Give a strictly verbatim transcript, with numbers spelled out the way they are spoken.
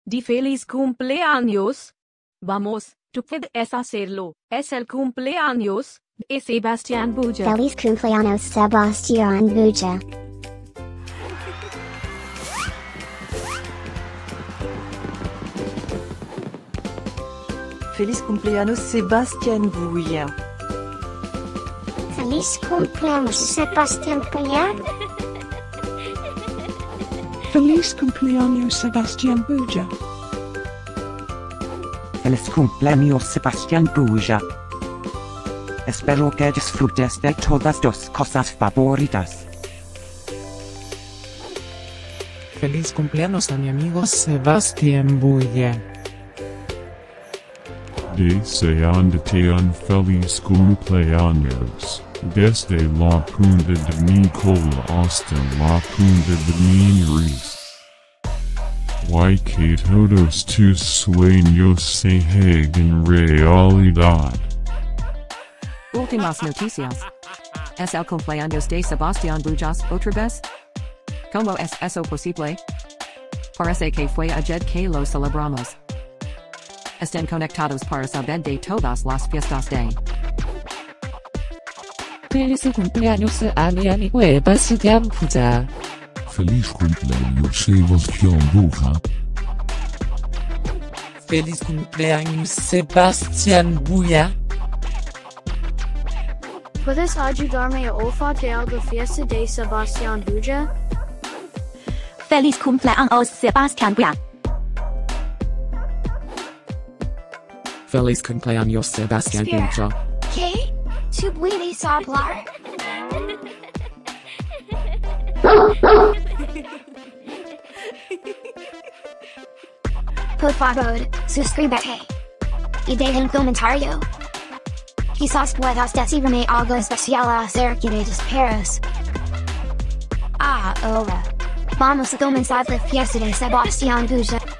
di feliz cumpleaños. Vamos, tú puedes hacerlo. Es el cumpleaños de Sebastian Bulla. Feliz Cumpleaños Sebastian Bulla. Feliz Cumpleaños Sebastian Bulla. Feliz Cumpleaños Sebastian Bulla. Feliz Cumpleaños Sebastian Bulla. Feliz Cumpleaños Sebastian Bulla. Espero que disfrutes de todas tus cosas favoritas. Feliz cumpleaños a mi amigo Sebastian Bulla. Deseándote feliz cumpleaños, desde la punta de mi cola hasta la punta de mi nariz. Y que todos tus sueños se hagan realidad. Últimas noticias. Es el cumpleaños de Sebastian Bulla otra vez? ¿Cómo es eso posible? Parece que fue ayer que lo celebramos. Estén conectados para saber de todas las fiestas de. Feliz cumpleaños a mi amigo Sebastian Bulla. Feliz cumpleaños Sebastian Bulla. Feliz cumpleaños Sebastian Bulla. ¿Puedes ayudarme a olfatear la fiesta de Sebastian Bulla? Feliz Cumpleaños Sebastian Bulla. Feliz cumpleaños Sebastian Bulla. ¿Qué? ¿Tú puedes hablar? Por favor, suscríbete. Y deja un comentario. Quizás puedas decirme algo especial acerca de los perros. Ah, ahora. Vamos a comenzar la fiesta de Sebastian Bulla.